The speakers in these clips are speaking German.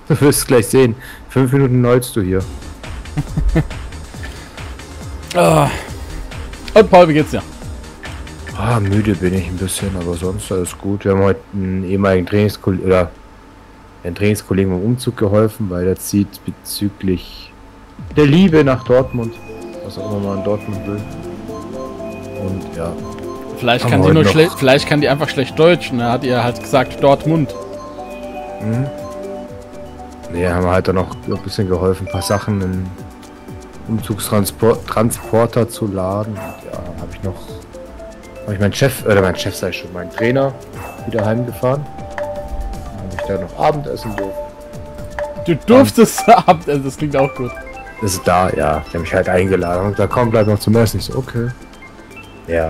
Du wirst gleich sehen. 5 Minuten neulst du hier. Und Paul, wie geht's dir? Ah, müde bin ich ein bisschen, aber sonst alles gut. Wir haben heute einen ehemaligen Trainingskollegen oder einen Trainingskollegen beim Umzug geholfen, weil er zieht bezüglich der Liebe nach Dortmund. Was auch immer man in Dortmund will. Und ja. Vielleicht kann die nur schlecht, vielleicht kann die einfach schlecht Deutsch. Und er hat ihr halt gesagt Dortmund. Mhm. Nee, haben wir halt dann noch ein bisschen geholfen, ein paar Sachen in Umzugstransporter zu laden. Und ja, habe ich meinen Chef sag ich schon, meinen Trainer wieder heimgefahren. Dann habe ich da noch Abendessen dürfen. Du durftest Abendessen, das klingt auch gut. Das ist da, ja. Die haben mich halt eingeladen und da komm, bleib noch zum Essen. Ich so, okay. Ja.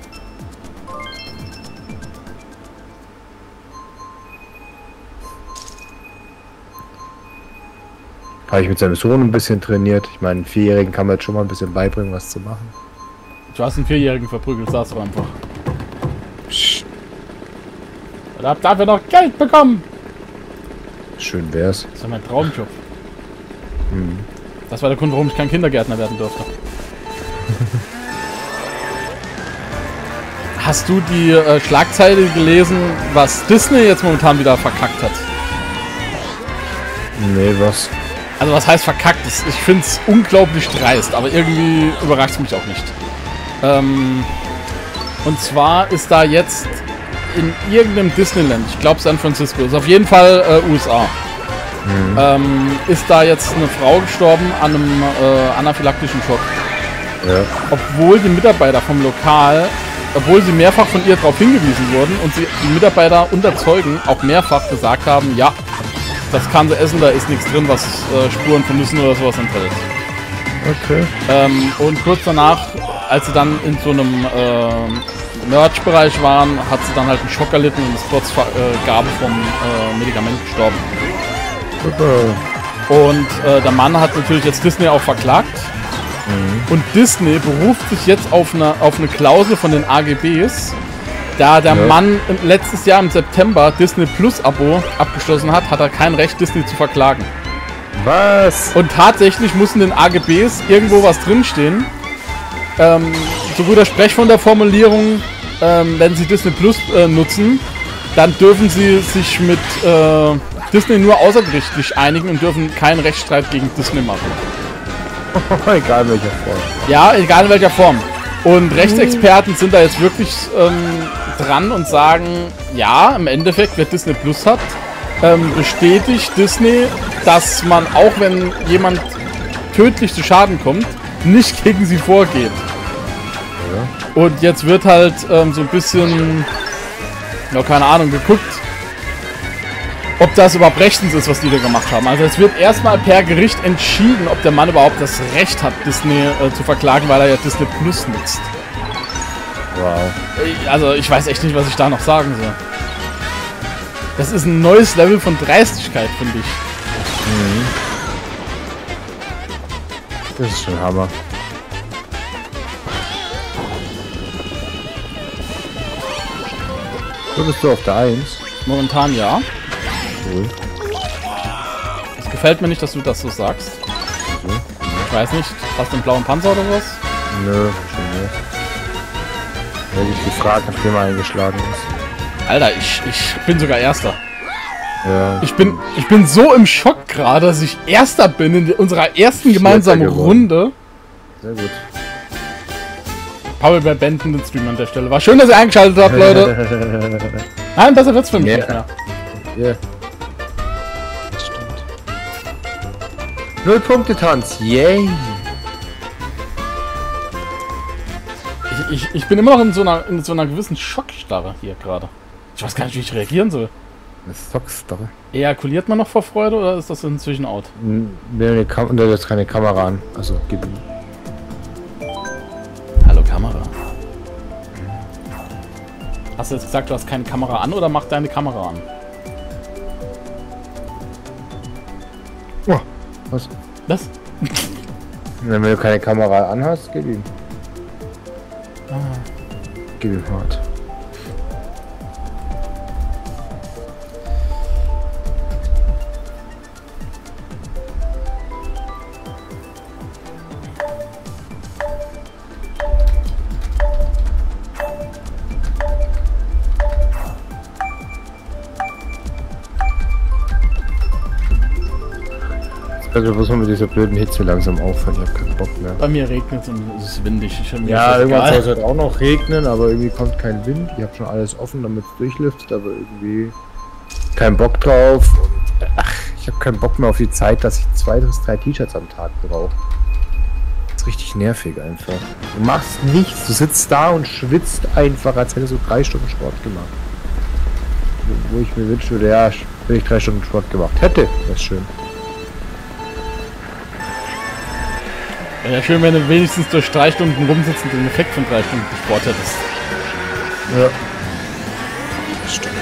Habe ich mit seinem Sohn ein bisschen trainiert. Ich meine, einen 4-Jährigen kann man jetzt schon mal ein bisschen beibringen, was zu machen. Du hast einen 4-Jährigen verprügelt, sagst du einfach. Psst. Und hab dafür noch Geld bekommen. Schön wär's. Das ist ja mein Traumjob. Mhm. Das war der Grund, warum ich kein Kindergärtner werden durfte. Hast du die Schlagzeile gelesen, was Disney jetzt momentan wieder verkackt hat? Nee, was? Also was heißt verkackt? Ich finde es unglaublich dreist, aber irgendwie überrascht es mich auch nicht. Und zwar ist da jetzt in irgendeinem Disneyland, ich glaube San Francisco, ist auf jeden Fall USA, ist da jetzt eine Frau gestorben an einem anaphylaktischen Schock. Ja. Obwohl die Mitarbeiter vom Lokal, obwohl sie mehrfach von ihr darauf hingewiesen wurden und die Mitarbeiter unter Zeugen auch mehrfach gesagt haben, ja, das kann sie essen, da ist nichts drin, was Spuren von Nüssen oder sowas enthält. Okay. Und kurz danach, als sie dann in so einem Merch-Bereich waren, hat sie dann halt einen Schock erlitten und ist trotz Gabe vom Medikament gestorben. Super. Und der Mann hat natürlich jetzt Disney auch verklagt. Und Disney beruft sich jetzt auf eine Klausel von den AGBs, da der Mann letztes Jahr im September Disney Plus Abo abgeschlossen hat, hat er kein Recht, Disney zu verklagen. Was? Und tatsächlich muss in den AGBs irgendwo was drinstehen. So guter Sprech von der Formulierung, wenn Sie Disney Plus nutzen, dann dürfen Sie sich mit Disney nur außergerichtlich einigen und dürfen keinen Rechtsstreit gegen Disney machen. Egal in welcher Form. Ja, egal in welcher Form. Und Rechtsexperten sind da jetzt wirklich dran und sagen, ja, im Endeffekt, wer Disney Plus hat, bestätigt Disney, dass man, auch wenn jemand tödlich zu Schaden kommt, nicht gegen sie vorgeht. Ja. Und jetzt wird halt so ein bisschen, ja, keine Ahnung, geguckt, ob das überhaupt rechtens ist, was die da gemacht haben. Also es wird erstmal per Gericht entschieden, ob der Mann überhaupt das Recht hat, Disney zu verklagen, weil er ja Disney Plus nutzt. Wow. Also ich weiß echt nicht, was ich da noch sagen soll. Das ist ein neues Level von Dreistigkeit, finde ich. Mhm. Das ist schon Hammer. So, bist du auf der 1? Momentan ja. Cool. Es gefällt mir nicht, dass du das so sagst. Okay. Ich weiß nicht, hast du einen blauen Panzer oder was? Nö, schon nicht. Hätte ich gefragt, nachdem er eingeschlagen ist. Alter, ich bin sogar Erster. Ja. Ich bin so im Schock gerade, dass ich Erster bin in unserer ersten gemeinsamen Runde. Sehr gut. Paul, wir beenden den Stream an der Stelle. War schön, dass ihr eingeschaltet habt, Leute. Nein, besser wird's für mich nicht mehr. Yeah. Das stimmt. 0 Punkte Tanz, yay! Ich bin immer noch in so einer gewissen Schockstarre hier gerade. Ich weiß gar nicht, wie ich reagieren soll. Das zockst doch. Ejakuliert man noch vor Freude oder ist das inzwischen out? Der hat jetzt keine Kamera an. Also, gib ihm. Hallo Kamera. Hast du jetzt gesagt, du hast keine Kamera an oder mach deine Kamera an? Oh, was? Was? Wenn du keine Kamera an hast, gib ihm. Gib ihm hart. Also muss man mit dieser blöden Hitze langsam aufhören, ich hab keinen Bock mehr. Bei mir regnet es und es ist windig. Ja, irgendwann soll es halt auch noch regnen, aber irgendwie kommt kein Wind. Ich habe schon alles offen, damit es durchlüftet, aber irgendwie kein Bock drauf. Und, ach, ich habe keinen Bock mehr auf die Zeit, dass ich 2 bis 3 T-Shirts am Tag brauche. Das ist richtig nervig einfach. Du machst nichts, du sitzt da und schwitzt einfach, als hättest du 3 Stunden Sport gemacht. Wo ich mir wünschen würde, ja, wenn ich 3 Stunden Sport gemacht hätte, wäre es schön. Wäre ja schön, wenn du wenigstens durch 3 Stunden rumsitzen den Effekt von 3 Stunden Sport hättest. Ja. Das stimmt.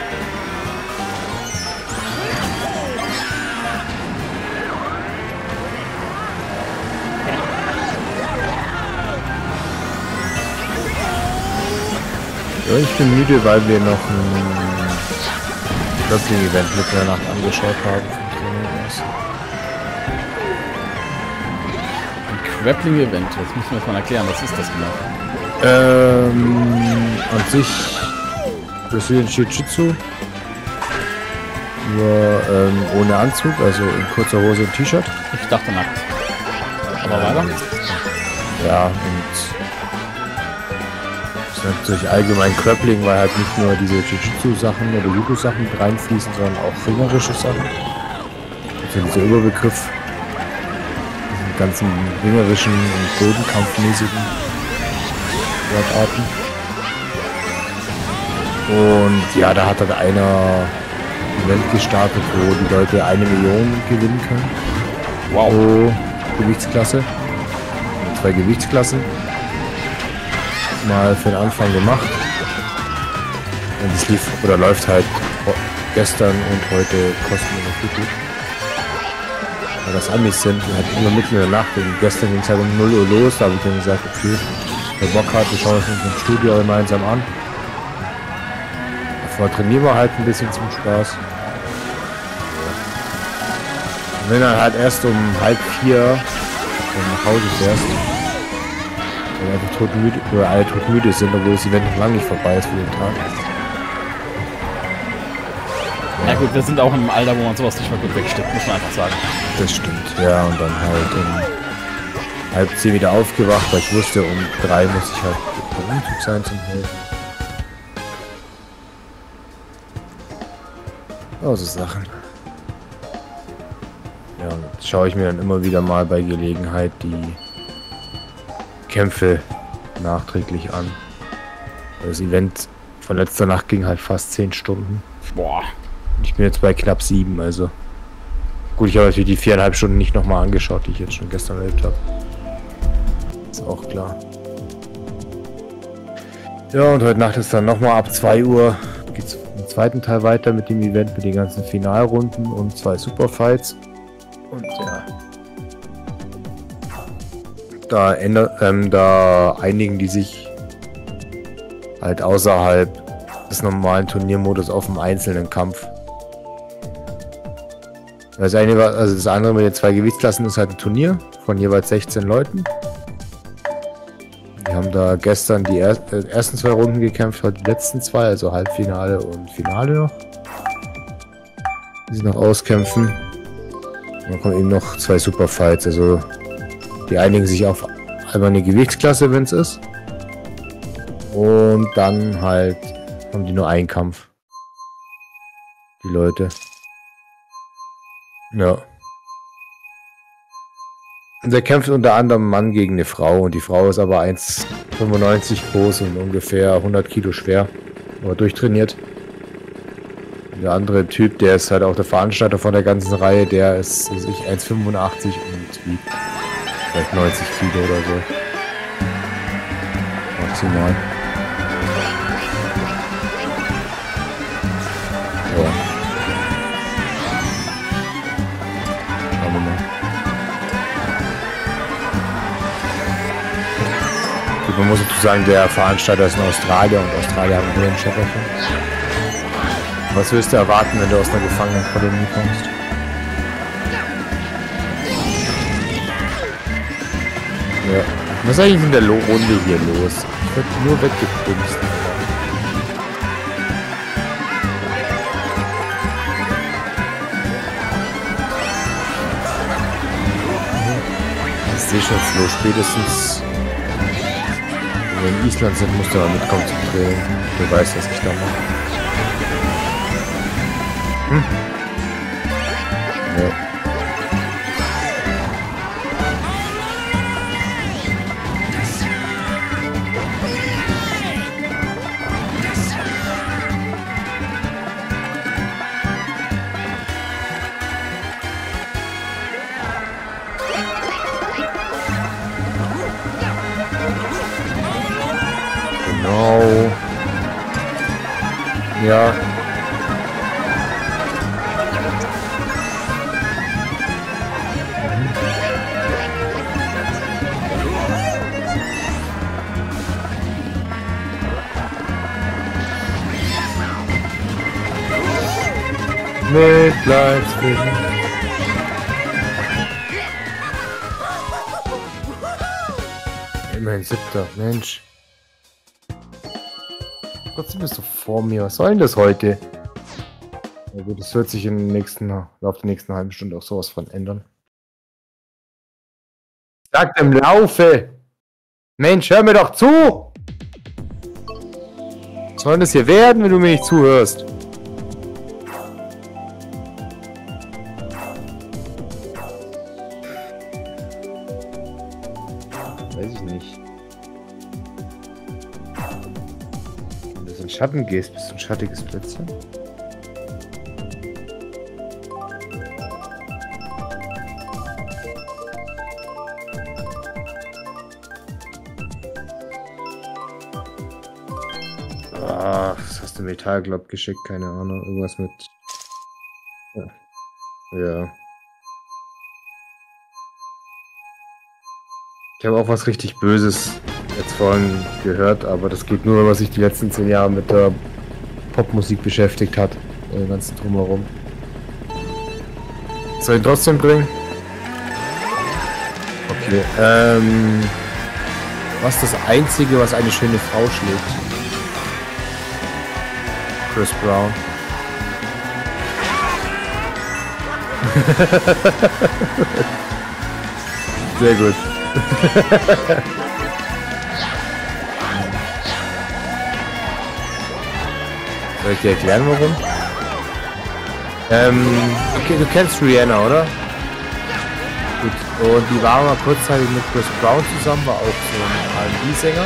Ja, ich bin müde, weil wir noch ein Wrestling-Event mit der Nacht angeschaut haben. Grappling-Event, jetzt müssen wir das mal erklären, was ist das genau? An sich Brazilian Jiu-Jitsu, nur ohne Anzug, also in kurzer Hose und T-Shirt. Ich dachte nackt. Aber weiter? Ja, und es nennt sich allgemein Grappling, weil halt nicht nur diese Jiu-Jitsu-Sachen oder Judo-Sachen mit reinfließen, sondern auch ringerische Sachen. Also dieser Überbegriff. Ganzen ringerischen und bodenkampfmäßigen Sportarten. Und ja, da hat halt einer ein Event gestartet, wo die Leute 1 Million gewinnen können. Wow. Pro Gewichtsklasse. 2 Gewichtsklassen. Mal für den Anfang gemacht. Und es lief oder läuft halt gestern und heute kostenlos gut. Weil das Amis sind, die halt immer mitten in der Nacht. Und gestern ging es halt um 0 Uhr los, da habe ich dann gesagt, okay, wer Bock hat, wir schauen uns im Studio gemeinsam an. Davor trainieren wir halt ein bisschen zum Spaß. Und wenn dann halt erst um 3:30 nach Hause fährst, weil einfach todmüde oder alle todmüde sind, obwohl das Event noch lange nicht vorbei ist für den Tag. Ja gut, wir sind auch im Alter, wo man sowas nicht mal gut wegsteckt, muss man einfach sagen. Das stimmt, ja, und dann halt um 9:30 wieder aufgewacht, weil ich wusste, um 3 muss ich halt beim Umzug sein zum Helfen. Oh, so Sachen. Ja, und jetzt schaue ich mir dann immer wieder mal bei Gelegenheit die Kämpfe nachträglich an. Das Event von letzter Nacht ging halt fast 10 Stunden. Boah. Ich bin jetzt bei knapp 7, also gut, ich habe natürlich die 4,5 Stunden nicht nochmal angeschaut, die ich jetzt schon gestern erlebt habe. Ist auch klar. Ja, und heute Nacht ist dann nochmal ab 2 Uhr geht's im zweiten Teil weiter mit dem Event, mit den ganzen Finalrunden und 2 Superfights. Und ja, da einigen die sich halt außerhalb des normalen Turniermodus auf einen einzelnen Kampf. Das andere mit den 2 Gewichtsklassen ist halt ein Turnier von jeweils 16 Leuten. Wir haben da gestern die ersten 2 Runden gekämpft, heute die letzten 2, also Halbfinale und Finale noch. Die sie noch auskämpfen. Und dann kommen eben noch 2 Superfights, also die einigen sich auf einmal eine Gewichtsklasse, wenn es ist. Und dann halt haben die nur einen Kampf. Die Leute. Ja. Und der kämpft unter anderem Mann gegen eine Frau und die Frau ist aber 1,95 groß und ungefähr 100 Kilo schwer, aber durchtrainiert. Und der andere Typ, der ist halt auch der Veranstalter von der ganzen Reihe, der ist 1,85 und wiegt vielleicht 90 Kilo oder so. Maximal. Ja. Schauen wir mal. Man muss dazu sagen, der Veranstalter ist in Australien und Australier haben nur einen Schäferchen. Was willst du erwarten, wenn du aus einer Gefangenenkolonie kommst? Ja. Was ist eigentlich in der Runde hier los? Ich werde nur weggepumst. sehe schon so spätestens. Wenn wir in Island sind, musst du mal mitkommen zum Training. Du weißt, was ich da mache. Hm? Ja. Genau. Ja. Mitleidsfilm. Immerhin 7. Mensch. Trotzdem bist du vor mir. Was soll denn das heute? Ja gut, das wird sich im nächsten, auf der nächsten halben Stunde auch sowas von ändern. Sagt im Laufe! Mensch, hör mir doch zu! Was soll denn das hier werden, wenn du mir nicht zuhörst? Weiß ich nicht. Wenn du so in Schatten gehst, bist du ein schattiges Plätzchen? Ah, was hast du Metallglob geschickt? Keine Ahnung. Irgendwas mit... Ja. Ich habe auch was richtig Böses jetzt vorhin gehört, aber das geht nur, was sich die letzten 10 Jahre mit der Popmusik beschäftigt hat. Den ganzen Drumherum. Soll ich ihn trotzdem bringen? Okay. Was ist das Einzige, was eine schöne Frau schlägt? Chris Brown. Sehr gut. Soll ich dir erklären, warum? Okay, du kennst Rihanna, oder? Gut, und die war mal kurzzeitig mit Chris Brown zusammen, war auch so ein R&B-Sänger.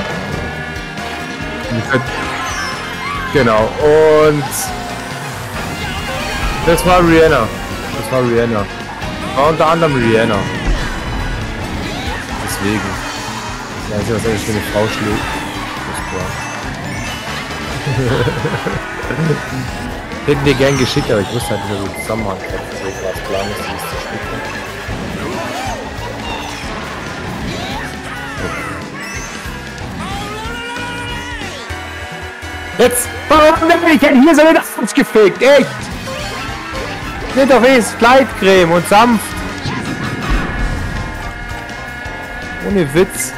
Genau, und das war Rihanna. Das war Rihanna. War unter anderem Rihanna. Deswegen. Ja, ist ja was eine schöne Frau schlägt. Hätten wir gern geschickt, aber ich wusste halt nicht, dass wir Zusammenhang hätten. Deswegen war es klar, dass wir es zu schicken. Jetzt! Warum bin ich denn hier so mit ausgefickt? Echt! Sind doch wenigstens Gleitcreme und sanft. Ohne Witz.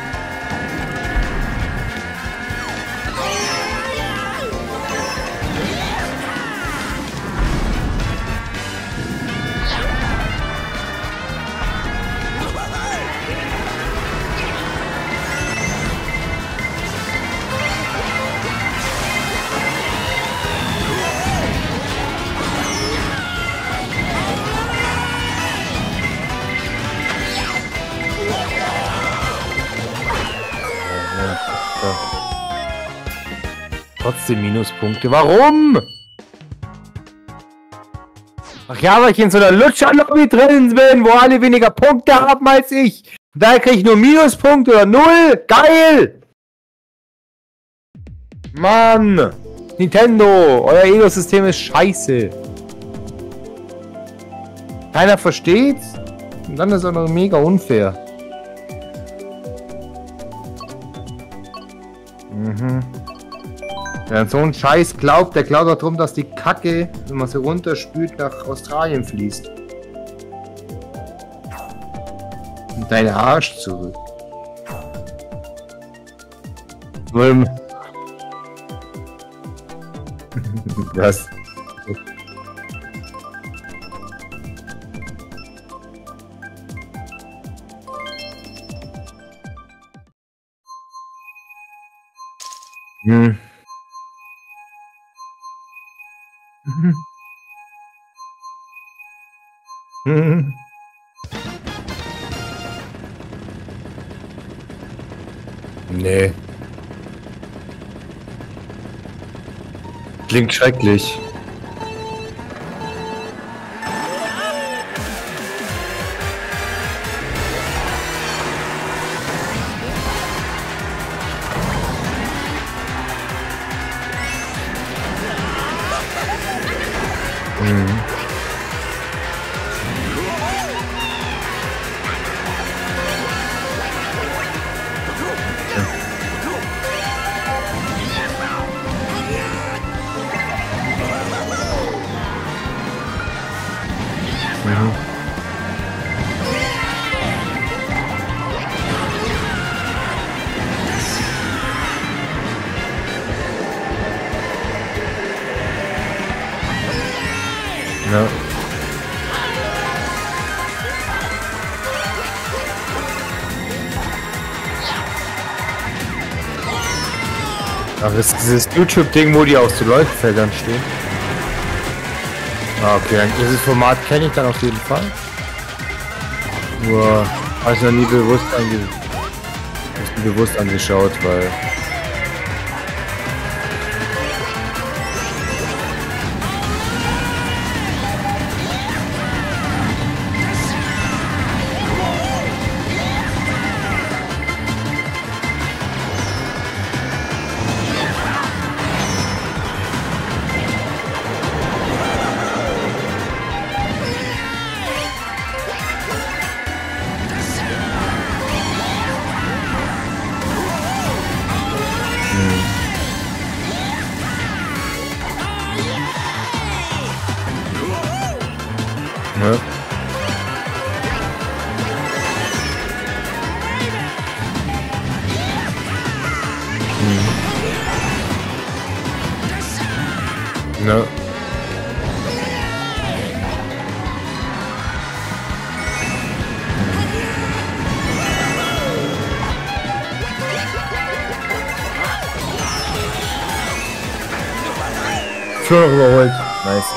Trotzdem Minuspunkte. Warum? Ach ja, weil ich in so einer Lutscher-Lobby drin bin, wo alle weniger Punkte haben als ich. Da kriege ich nur Minuspunkte oder 0. Geil! Mann! Nintendo, euer Ego-System ist scheiße. Keiner versteht's? Und dann ist es auch noch mega unfair. Mhm. Wer an so einen Scheiß glaubt, der glaubt auch darum, dass die Kacke, wenn man sie runterspült, nach Australien fließt. Und dein Arsch zurück. Was? Hm. Hm. Nee. Klingt schrecklich. Mhm. Mhm. Ja. Ach, ist dieses YouTube-Ding, wo die auf so Leuchtfeldern stehen? Ah, okay, dann dieses Format kenne ich dann auf jeden Fall. Nur habe ich noch nie bewusst angeschaut, weil... Ne? Ne? Schon noch überholt. Nice.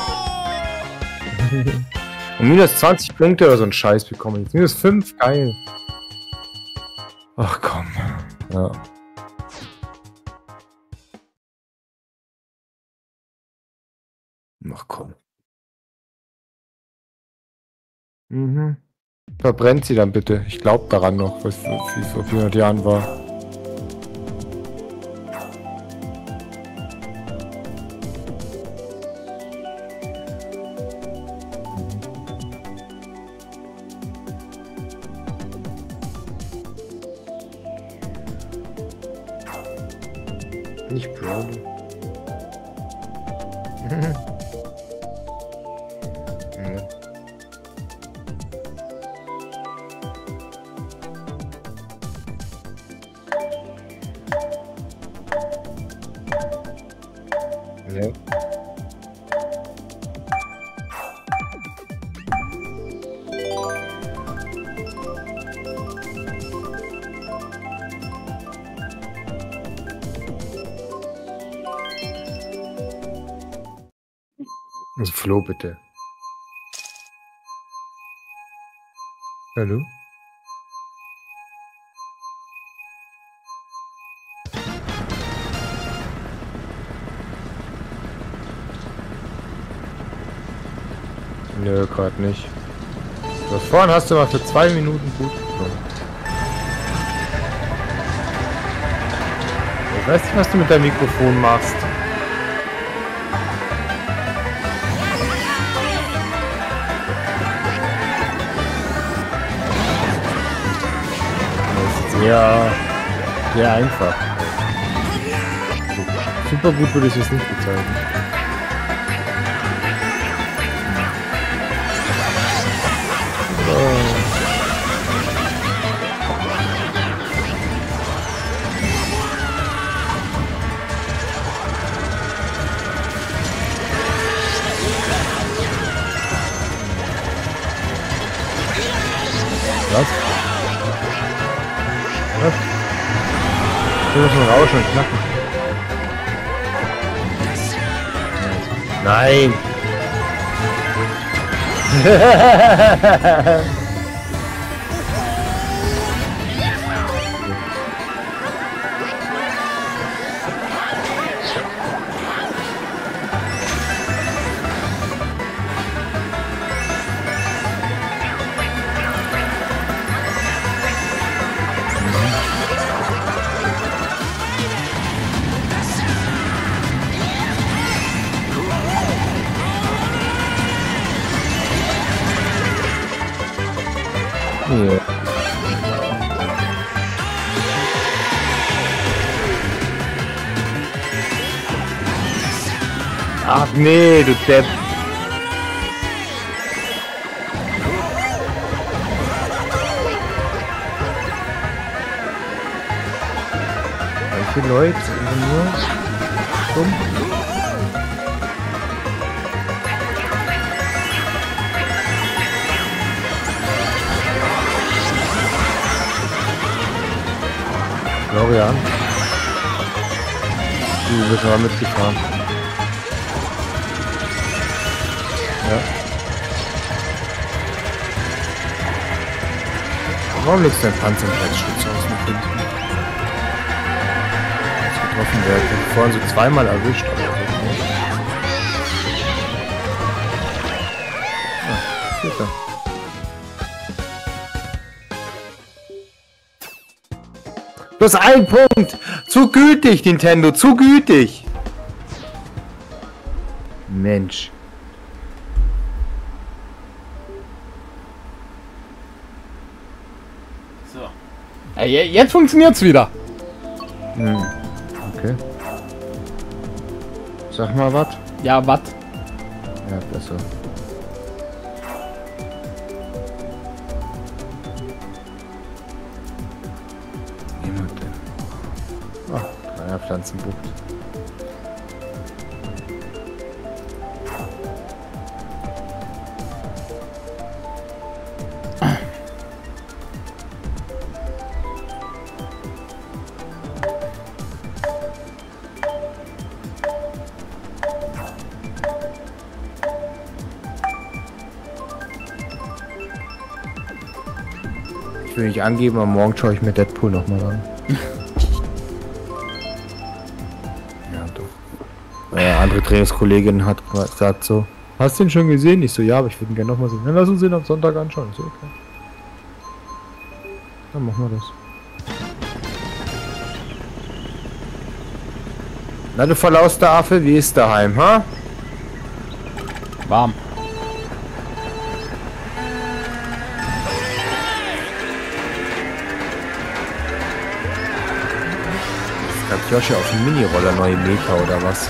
Und minus 20 Punkte oder so ein Scheiß bekommen. Jetzt minus 5, geil. Ach komm. Ja. Ach komm. Mhm. Verbrennt sie dann bitte. Ich glaube daran noch, was wie es vor 400 Jahren war. Nicht Broly. Ja. Ja. Also Flo, bitte. Hallo? Nö, gerade nicht. Das vorhin hast du mal für 2 Minuten gut genommen. Ich weiß nicht, was du mit deinem Mikrofon machst. Das ist sehr einfach. Super gut würde ich es nicht bezeichnen. Was? Was? Hier muss man rauschen und knacken. Nein! Ja. Ach nee, du Depp. Welche Leute sind nur stumm? Florian. Du bist mal mitgefahren. Ja. Warum legst du dein Panzerplatzschutz aus nach hinten? Jetzt getroffen werden. Ich hab vorhin so zweimal erwischt, aber so nicht. Ah, Vierter. Plus ein Punkt! Zu gütig, Nintendo, zu gütig! Mensch. So. Ja, jetzt funktioniert's wieder. Okay. Sag mal was. Ja, was? Ja, besser. Niemand denn? Oh, kleiner Pflanzenbucht. Ich will nicht angeben, aber morgen schaue ich mir Deadpool nochmal an. Ja, doch. Andere Trainingskollegin hat gesagt so, hast du ihn schon gesehen? Ich so, ja, aber ich würde ihn gerne nochmal sehen. Dann lass uns ihn am Sonntag anschauen. Ich so, okay. Dann machen wir das. Na, du verlauster Affe, wie ist daheim, ha? Warm. Hat Yoshi auf dem Mini-Roller neue Meter oder was?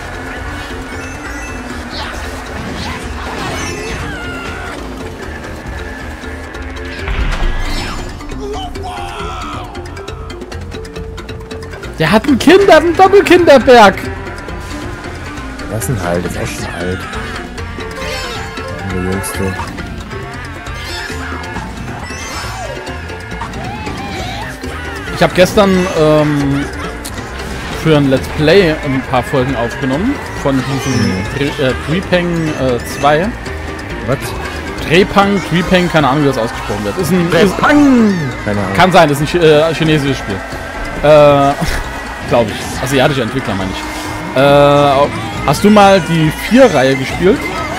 Der hat ein Kind, einen Doppelkinderberg. Was ein Halt, ist auch schon alt. Der Jüngste. Ich habe gestern für ein Let's Play ein paar Folgen aufgenommen von diesem Drepang 2. Was? Drepang, keine Ahnung, wie das ausgesprochen wird. Ist ein Drepang! Keine Ahnung. kann sein, ist ein chinesisches Spiel. Glaube ich. Asiatischer Entwickler, meine ich. Hast du mal die 4-Reihe gespielt?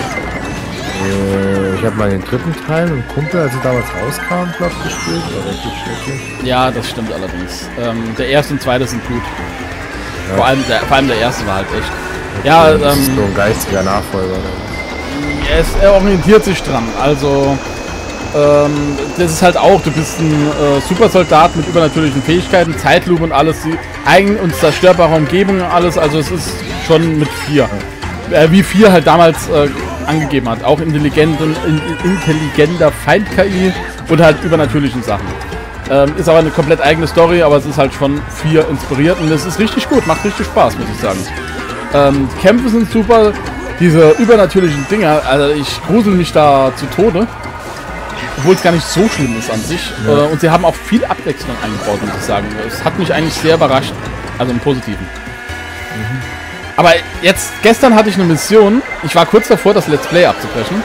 Ich habe mal den dritten Teil mit dem Kumpel, als er damals rauskam, glaube ich, gespielt. War richtig schrecklich. Ja, das stimmt allerdings. Der erste und zweite sind gut. Ja. Vor allem der erste war halt echt. Ja, das ist so ein geistiger Nachfolger. er orientiert sich dran. Also, das ist halt auch, du bist ein Supersoldat mit übernatürlichen Fähigkeiten, Zeitlupe und alles, die eigen und zerstörbare Umgebung und alles. Also es ist schon mit 4. Wie 4 halt damals angegeben hat. Auch intelligenter Feind-KI und halt übernatürlichen Sachen. Ist aber eine komplett eigene Story, aber es ist halt schon 4 inspiriert und es ist richtig gut, macht richtig Spaß, muss ich sagen. Die Kämpfe sind super, diese übernatürlichen Dinger, also ich grusel mich da zu Tode, obwohl es gar nicht so schlimm ist an sich. Ja. Und sie haben auch viel Abwechslung eingebaut, muss ich sagen. Es hat mich eigentlich sehr überrascht, also im Positiven. Aber gestern hatte ich eine Mission. Ich war kurz davor, das Let's Play abzubrechen.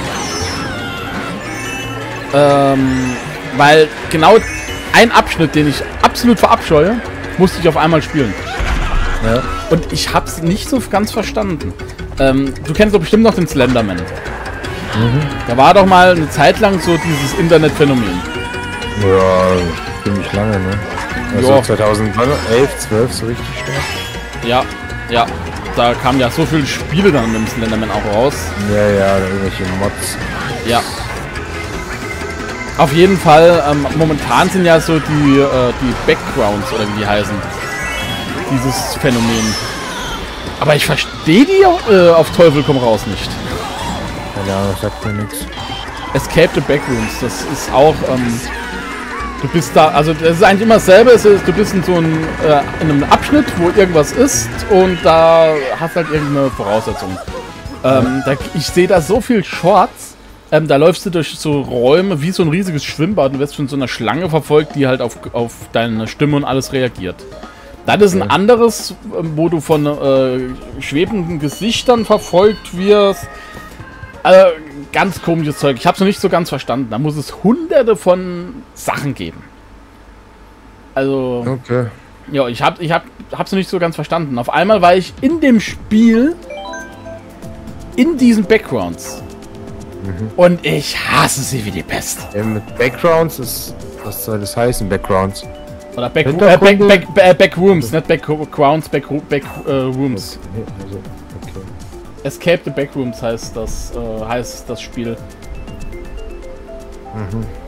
Weil genau ein Abschnitt, den ich absolut verabscheue, musste ich auf einmal spielen. Ja. Und ich hab's nicht so ganz verstanden. Du kennst doch bestimmt noch den Slenderman. Da war doch mal eine Zeit lang so dieses Internetphänomen. Ja, ziemlich lange, ne? Also 2011, 12 so richtig stark. Ja, ja. Da kamen ja so viele Spiele dann mit dem Slenderman auch raus. Ja, irgendwelche Mods. Ja. Auf jeden Fall, momentan sind ja so die Backgrounds, oder wie die heißen. Dieses Phänomen. Aber ich verstehe die auf Teufel komm raus nicht. Keine Ahnung, sagt mir nichts. Escape the Backrooms, das ist auch, du bist da, also das ist eigentlich immer dasselbe, du bist in so in einem Abschnitt, wo irgendwas ist und da hast halt irgendeine Voraussetzung. Ich sehe da so viel Shorts, da läufst du durch so Räume wie so ein riesiges Schwimmbad und wirst von so einer Schlange verfolgt, die halt auf deine Stimme und alles reagiert. Das ist ein anderes, wo du von schwebenden Gesichtern verfolgt wirst. Ganz komisches Zeug. Ich habe es noch nicht so ganz verstanden. Da muss es hunderte von Sachen geben. Also... Okay. Ja, ich hab's noch nicht so ganz verstanden. Auf einmal war ich in dem Spiel in diesen Backgrounds. Und ich hasse sie wie die Pest. Mit Backgrounds ist... Was soll das heißen, Backgrounds? Oder Backrooms, nicht Backgrounds, Backrooms. Okay, also, okay. Escape the Backrooms heißt das Spiel. Mhm.